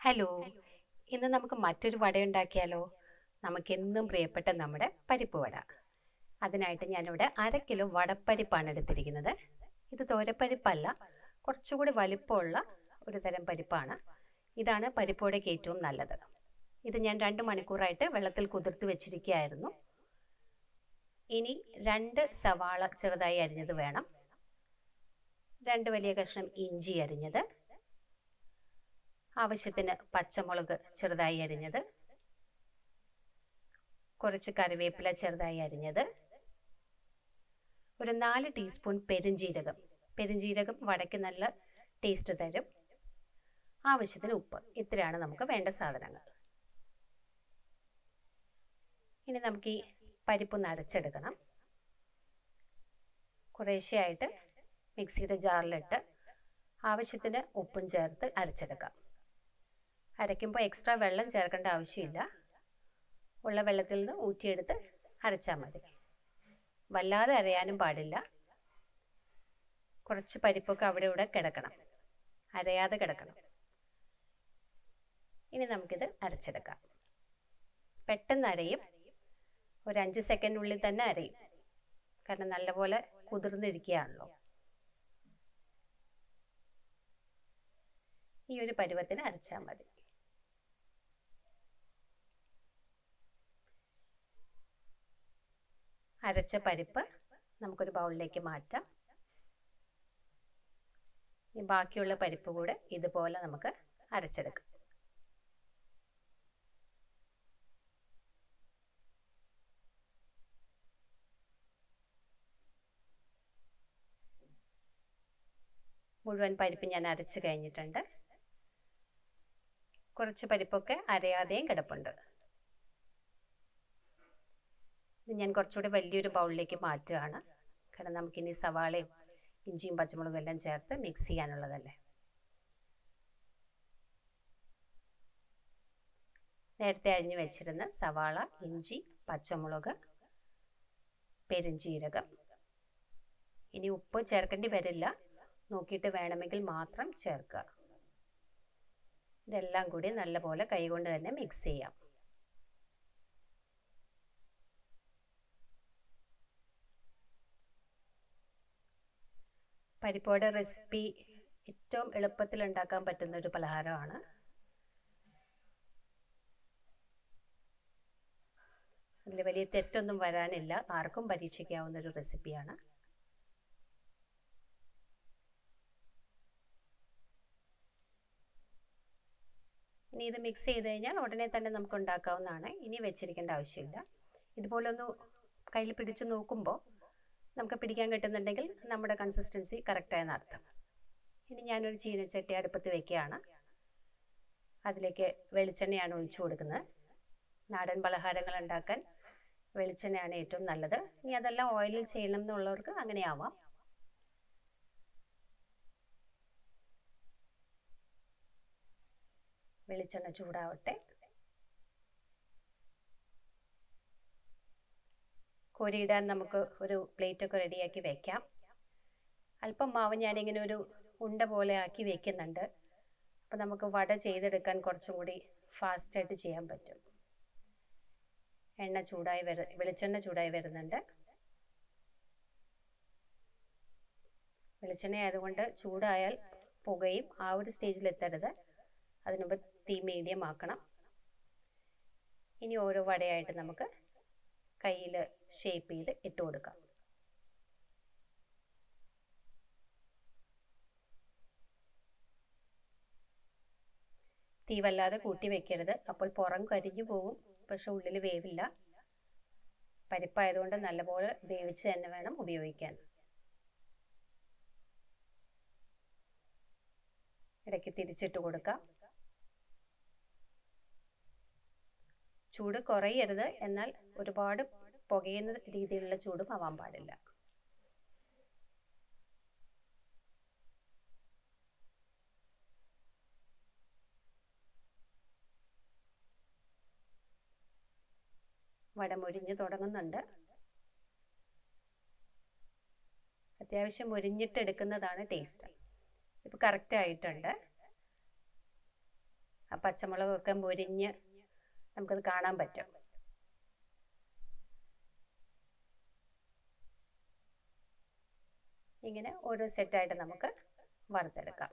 Hello, ഇന്ന് നമുക്ക് മറ്റൊരു വട ഉണ്ടാക്കിയാലോ? നമുക്കെന്നും പ്രിയപ്പെട്ട നമ്മുടെ പരിപ്പ് വട. അതിനായിട്ട് ഞാനിവിടെ 1/2 കിലോ വടപ്പരിപ്പാണ് എടുത്തിരിക്കുന്നത്. ഇത് തോരപ്പരിപ്പല്ല, കുറച്ചുകൂടി വലിപ്പമുള്ള ഒരു തരം പരിപ്പാണ്. ഇതാണ് പരിപ്പ് വടയ്ക്ക് ഏറ്റവും നല്ലത്. ഇത് ഞാൻ 2 മണിക്കൂറായിട്ട് വെള്ളത്തിൽ കുതിർത്ത് വെച്ചിരിക്കുകയായിരുന്നു. ഇനി 2 സവാള ചെറുതായി അരിഞ്ഞത് വേണം, 2 വലിയ കഷ്ണം ഇഞ്ചി അരിഞ്ഞത്, ആവശ്യത്തിന് പച്ചമുളക് ചെറുതായി അരിഞ്ഞത്, കുറച്ച് കറിവേപ്പില ചെറുതായി അരിഞ്ഞത്, ഒരു 4 ടീസ്പൂൺ പെരുംജീരകം. പെരുംജീരകം വടയ്ക്ക് നല്ല ടേസ്റ്റ് തരും. ആവശ്യത്തിന് ഉപ്പ്. ഇത്രയാണ് നമുക്ക് വേണ്ട സാധനങ്ങൾ. ഇനി നമുക്ക് ഈ പരിപ്പ് അരച്ചെടുക്കണം. കുറേശ്ശെയായിട്ട് മിക്സിയുടെ ജാറിലിട്ട് ആവശ്യത്തിന് ഉപ്പും ചേർത്ത് അരച്ചെടുക്കാം. അരയ്ക്കുമ്പോൾ എക്സ്ട്രാ വെള്ളം ചേർക്കേണ്ട ആവശ്യമില്ല. ഉള്ള വെള്ളത്തിൽ നിന്ന് ഊറ്റിയെടുത്ത് അരച്ചാൽ മതി. വല്ലാതെ അരയാനും പാടില്ല. കുറച്ച് പരിപ്പൊക്കെ അവിടെ ഇവിടെ കിടക്കണം, അരയാതെ കിടക്കണം. ഇനി നമുക്കിത് അരച്ചെടുക്കാം. പെട്ടെന്ന് അരയും, ഒരു 5 സെക്കൻഡിനുള്ളിൽ തന്നെ അരയും. കാരണം നല്ലപോലെ കുതിർന്നിരിക്കുകയാണല്ലോ. ഈ ഒരു പരുവത്തിന് അരച്ചാൽ മതി. അരച്ച പരിപ്പ് നമുക്കൊരു ബൗളിലേക്ക് മാറ്റാം. ഈ ബാക്കിയുള്ള പരിപ്പ് കൂടെ ഇതുപോലെ നമുക്ക് അരച്ചെടുക്കാം. മുഴുവൻ പരിപ്പ് ഞാൻ അരച്ച് കഴിഞ്ഞിട്ടുണ്ട്. കുറച്ച് പരിപ്പൊക്കെ അരയാതെയും കിടപ്പുണ്ട്. ഇത് ഞാൻ കുറച്ചുകൂടി വലിയൊരു ബൗളിലേക്ക് മാറ്റുകയാണ്. കാരണം നമുക്കിനി സവാളയും ഇഞ്ചിയും പച്ചമുളകും എല്ലാം ചേർത്ത് മിക്സ് ചെയ്യാനുള്ളതല്ലേ. നേരത്തെ അരിഞ്ഞു വെച്ചിരുന്ന സവാള, ഇഞ്ചി, പച്ചമുളക്, പെരുംജീരകം. ഇനി ഉപ്പ് ചേർക്കേണ്ടി വരില്ല, നോക്കിയിട്ട് വേണമെങ്കിൽ മാത്രം ചേർക്കുക. ഇതെല്ലാം കൂടി നല്ലപോലെ കൈകൊണ്ട് തന്നെ മിക്സ് ചെയ്യാം. പരിപ്പോടെ റെസിപ്പി ഏറ്റവും എളുപ്പത്തിൽ ഉണ്ടാക്കാൻ പറ്റുന്ന ഒരു പലഹാരമാണ്. അതിൽ വലിയ തെറ്റൊന്നും വരാനില്ല, ആർക്കും പരീക്ഷിക്കാവുന്ന ഒരു റെസിപ്പിയാണ്. ഇനി ഇത് മിക്സ് ചെയ്ത് കഴിഞ്ഞാൽ ഉടനെ തന്നെ നമുക്ക് ഉണ്ടാക്കാവുന്നതാണ്. ഇനി വെച്ചിരിക്കേണ്ട ആവശ്യമില്ല. ഇതുപോലെ ഒന്ന് കയ്യിൽ പിടിച്ച് നോക്കുമ്പോൾ നമുക്ക് പിടിക്കാൻ കിട്ടുന്നുണ്ടെങ്കിൽ നമ്മുടെ കൺസിസ്റ്റൻസി കറക്റ്റായെന്ന് അർത്ഥം. ഇനി ഞാനൊരു ചീനച്ചട്ടി അടുപ്പത്ത് വെക്കുകയാണ്. അതിലേക്ക് വെളിച്ചെണ്ണയാണ് ഒഴിച്ചു കൊടുക്കുന്നത്. നാടൻ പലഹാരങ്ങൾ ഉണ്ടാക്കാൻ വെളിച്ചെണ്ണയാണ് ഏറ്റവും നല്ലത്. ഇനി അതെല്ലാം ഓയിലിൽ ചെയ്യണം എന്നുള്ളവർക്ക് അങ്ങനെ ആവാം. വെളിച്ചെണ്ണ ചൂടാവട്ടെ. കോരിയിടാൻ നമുക്ക് ഒരു പ്ലേറ്റൊക്കെ റെഡിയാക്കി വെക്കാം. അല്പം മാവ് ഞാനിങ്ങനെ ഒരു ഉണ്ട പോലെ ആക്കി വെക്കുന്നുണ്ട്. അപ്പം നമുക്ക് വട ചെയ്തെടുക്കാൻ കുറച്ചും കൂടി ഫാസ്റ്റായിട്ട് ചെയ്യാൻ പറ്റും. വെളിച്ചെണ്ണ ചൂടായി വരുന്നുണ്ട്. വെളിച്ചെണ്ണ ആയതുകൊണ്ട് ചൂടായാൽ പുകയും, ആ ഒരു സ്റ്റേജിൽ എത്തരുത്. അതിനുമുമ്പ് തീ മീഡിയം ആക്കണം. ഇനി ഓരോ വടയായിട്ട് നമുക്ക് കയ്യിൽ ഷേപ്പ് ചെയ്ത് ഇട്ട് കൊടുക്കാം. തീ വല്ലാതെ കൂട്ടി വെക്കരുത്, അപ്പോൾ പുറം കരിഞ്ഞു പോകും, പക്ഷെ ഉള്ളിൽ വേവില്ല. പരിപ്പായതുകൊണ്ട് നല്ലപോലെ വേവിച്ച് തന്നെ വേണം ഉപയോഗിക്കാൻ. ഇടയ്ക്ക് തിരിച്ചിട്ട് കൊടുക്കാം. ചൂട് കുറയരുത്, എന്നാൽ ഒരുപാട് പുകയുന്ന രീതിയിലുള്ള ചൂടും ആവാൻ പാടില്ല. വട മൊരിഞ്ഞ് തുടങ്ങുന്നുണ്ട്. അത്യാവശ്യം മൊരിഞ്ഞിട്ട് എടുക്കുന്നതാണ് ടേസ്റ്റ്. ഇപ്പോൾ കറക്റ്റ് ആയിട്ടുണ്ട്. ആ പച്ചമുളകൊക്കെ മുരിഞ്ഞ് നമുക്കത് കാണാൻ പറ്റും. ഇങ്ങനെ ഓരോ സെറ്റായിട്ട് നമുക്ക് വറുത്തെടുക്കാം.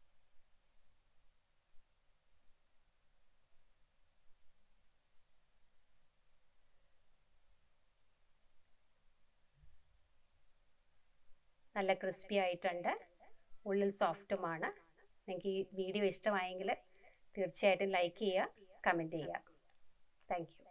നല്ല ക്രിസ്പി ആയിട്ടുണ്ട്, ഉള്ളിൽ സോഫ്റ്റുമാണ്. നിങ്ങൾക്ക് ഈ വീഡിയോ ഇഷ്ടമായെങ്കിൽ തീർച്ചയായിട്ടും ലൈക്ക് ചെയ്യുക, കമൻറ്റ് ചെയ്യുക. Thank U.